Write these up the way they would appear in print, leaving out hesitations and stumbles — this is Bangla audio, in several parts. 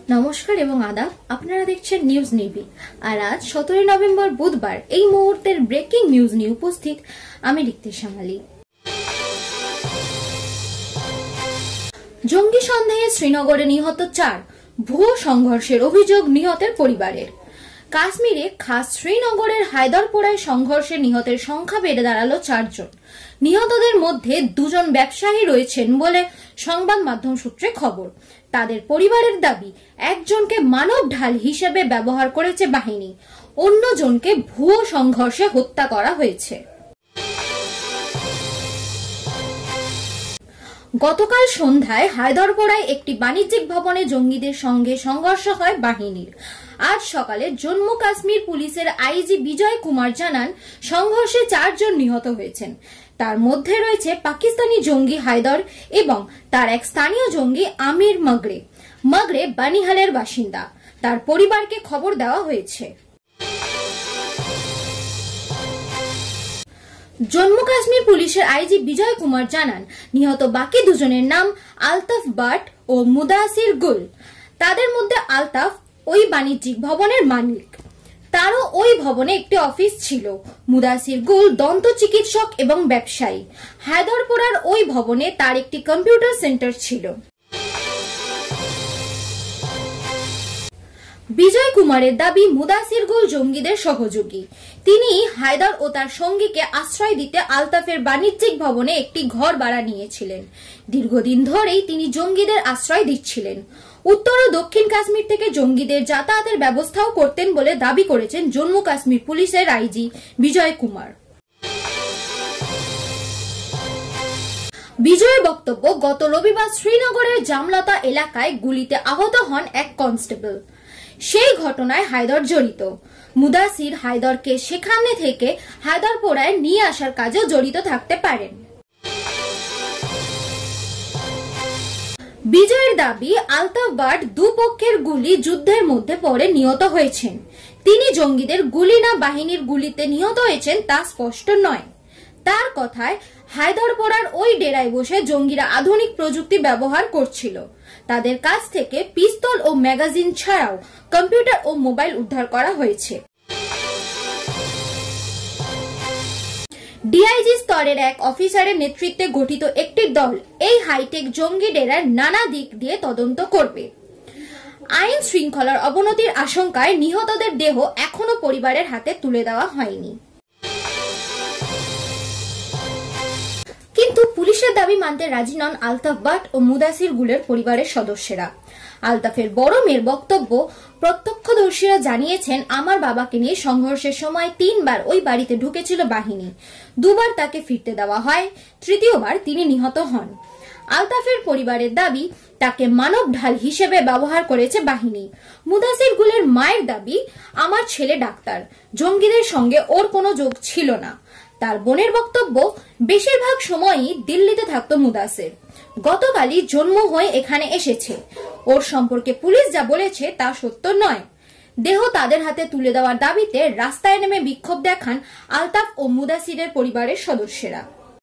নমস্কার এবং আদাব, আপনারা দেখছেন নিউজ নির্ভীক। আর আজ 17 নভেম্বর বুধবার এই মুহূর্তের ব্রেকিং নিউজ নিয়ে উপস্থিত আমি রিক্তি সামালি। জঙ্গি সন্দেহে শ্রীনগরে নিহত 4, ভুয়ো সংঘর্ষের অভিযোগ নিহতের পরিবারের। কাশ্মীরে খাস শ্রীনগরের হায়দরপোরায় সংঘর্ষে নিহতের সংখ্যা বেড়ে দাঁড়ালো 4 জন। নিহতদের মধ্যে 2 জন ব্যবসায়ী রয়েছেন বলে সংবাদ মাধ্যম সূত্রে খবর। তাদের পরিবারের দাবি, একজনকে মানব ঢাল হিসেবে ব্যবহার করেছে বাহিনী, অন্যজনকে ভুয়ো সংঘর্ষে হত্যা করা হয়েছে। গতকাল সন্ধ্যায় হায়দরপোরায় একটি বাণিজ্যিক ভবনে জঙ্গিদের সঙ্গে সংঘর্ষ হয় বাহিনীর। আজ সকালে জম্মু কাশ্মীর পুলিশের আইজি বিজয় কুমার জানান, সংঘর্ষে 4 জন নিহত হয়েছেন। তার মধ্যে রয়েছে পাকিস্তানি জঙ্গি হায়দর এবং তার এক স্থানীয় জঙ্গি আমির মাগরে বানিহালের বাসিন্দা। তার পরিবারকে খবর দেওয়া হয়েছে। জম্মু কাশ্মীর পুলিশের আইজি বিজয় কুমার জানান, নিহত বাকি 2 জনের নাম আলতাফ বাট ও মুদাসির গুল। তাদের মধ্যে আলতাফ ওই বাণিজ্যিক ভবনের মালিক, তারও ওই ভবনে একটি অফিস ছিল। মুদাসির গুল দন্ত চিকিৎসক এবং ব্যবসায়ী। হায়দরপোরার ওই ভবনে তার একটি কম্পিউটার সেন্টার ছিল। বিজয় কুমারের দাবি, মুদাসির গুল জঙ্গিদের সহযোগী। তিনি হায়দর ও তার সঙ্গীকে আশ্রয় দিতে আলতাফের বাণিজ্যিক ভবনে একটি ঘর ভাড়া নিয়েছিলেন। দীর্ঘদিন ধরেই তিনি জঙ্গিদের আশ্রয় দিচ্ছিলেন। উত্তর ও দক্ষিণ কাশ্মীর থেকে জঙ্গিদের যাতায়াতের ব্যবস্থাও করতেন বলে দাবি করেছেন জম্মু কাশ্মীর পুলিশের আইজি বিজয় কুমার। বিজয়ের বক্তব্য, গত রবিবার শ্রীনগরের জামলতা এলাকায় গুলিতে আহত হন এক কনস্টেবল। সেই ঘটনায় হায়দর জড়িত। মুদাসির হায়দরকে সেখানে থেকে হায়দরপোরায় নিয়ে আসার কাজেও জড়িত থাকতে পারেন। বিজয়ের দাবি, আলতাফ বাট দুপক্ষের গুলি যুদ্ধের মধ্যে পড়ে নিহত হয়েছেন। তিনি জঙ্গিদের গুলি না বাহিনীর গুলিতে নিহত হয়েছেন তা স্পষ্ট নয়। তার কথায়, হায়দরপোরার ওই ডেরায় বসে জঙ্গিরা আধুনিক প্রযুক্তি ব্যবহার করছিল। তাদের কাছ থেকে পিস্তল ও ম্যাগাজিন ছাড়াও কম্পিউটার ও মোবাইল উদ্ধার করা হয়েছে। ডিআইজি স্তরের এক অফিসারের নেতৃত্বে গঠিত একটি দল এই হাইটেক জঙ্গি ডেরার নানা দিক দিয়ে তদন্ত করবে। আইন শৃঙ্খলার অবনতির আশঙ্কায় নিহতদের দেহ এখনো পরিবারের হাতে তুলে দেওয়া হয়নি। কিন্তু পুলিশের দাবি মানতে রাজি নন আলতাফ বাট ও মুদাসির গুলের পরিবারের সদস্যরা। আলতাফের বড় মেয়ের বক্তব্য, প্রত্যক্ষদর্শীরা জানিয়েছেন, আমার বাবাকে নিয়ে সংঘর্ষের সময় 3 বার ওই বাড়িতে ঢুকেছিল বাহিনী। 2 বার তাকে ফিরতে দেওয়া হয়, 3য় বার তিনি নিহত হন। আলতাফের পরিবারের দাবি, তাকে মানব ঢাল হিসেবে ব্যবহার করেছে বাহিনী। মুদাসির গুলের মায়ের দাবি, আমার ছেলে ডাক্তার, জঙ্গিদের সঙ্গে ওর কোনো যোগ ছিল না। তার বোনের বক্তব্য, বেশিরভাগ সময়ই দিল্লিতে থাকতো মুদাসির। গতকালই জন্ম হয়ে এখানে এসেছে। ওর সম্পর্কে পুলিশ যা বলেছে তা সত্য নয়। দেহ তাদের হাতে তুলে দেওয়ার দাবিতে রাস্তায় নেমে বিক্ষোভ দেখান আলতাফ ও মুদাসিরের পরিবারের সদস্যরা।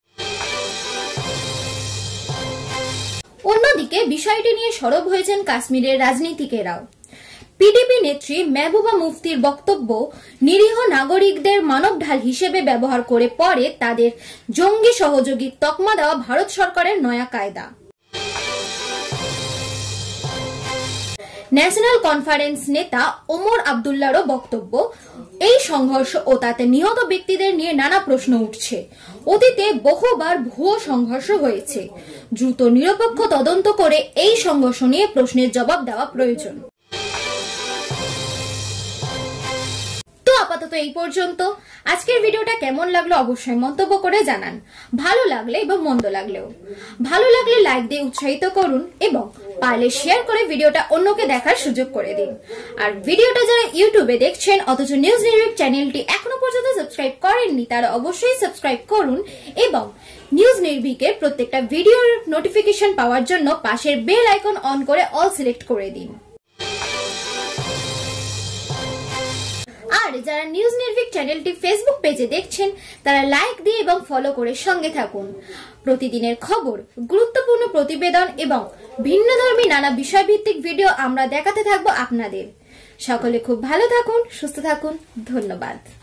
অন্যদিকে বিষয়টি নিয়ে সরব হয়েছেন কাশ্মীরের রাজনীতিকেরাও। পিডিপি নেত্রী মেহবুবা মুফতির বক্তব্য, নিরীহ নাগরিকদের মানব ঢাল হিসেবে ব্যবহার করে পরে তাদের জঙ্গি সহযোগীর তকমা দেওয়া ভারত সরকারের নয়া কায়দা। ন্যাশনাল কনফারেন্স নেতা ওমর আব্দুল্লাহরও বক্তব্য, এই সংঘর্ষ ও তাতে নিহত ব্যক্তিদের নিয়ে নানা প্রশ্ন উঠছে। অতীতে বহুবার ভুয়ো সংঘর্ষ হয়েছে। দ্রুত নিরপেক্ষ তদন্ত করে এই সংঘর্ষ নিয়ে প্রশ্নের জবাব দেওয়া প্রয়োজন। আপাতত এই পর্যন্ত। আজকের ভিডিওটা কেমন লাগলো অবশ্যই মন্তব্য করে জানান। ভালো লাগলে এবং মন্দ লাগলেও। ভালো লাগলে লাইক দিয়ে উৎসাহিত করুন এবং পারলে শেয়ার করে ভিডিওটা অন্যকে দেখার সুযোগ করে দিন। আর ভিডিওটা যারা ইউটিউবে দেখছেন অথচ নিউজ নির্ভীক চ্যানেলটি এখনো পর্যন্ত সাবস্ক্রাইব করেননি, তারা অবশ্যই সাবস্ক্রাইব করুন এবং নিউজ নির্ভীকের প্রত্যেকটা ভিডিওর নোটিফিকেশন পাওয়ার জন্য পাশের বেল আইকন অন করে অল সিলেক্ট করে দিন। আর আর যারা নিউজ নির্ভীক চ্যানেলটি ফেসবুক পেজে দেখছেন তারা লাইক দিয়ে এবং ফলো করে সঙ্গে থাকুন। প্রতিদিনের খবর, গুরুত্বপূর্ণ প্রতিবেদন এবং ভিন্নধর্মী নানা বিষয়ভিত্তিক ভিডিও আমরা দেখাতে থাকবো আপনাদের। সকলে খুব ভালো থাকুন, সুস্থ থাকুন। ধন্যবাদ।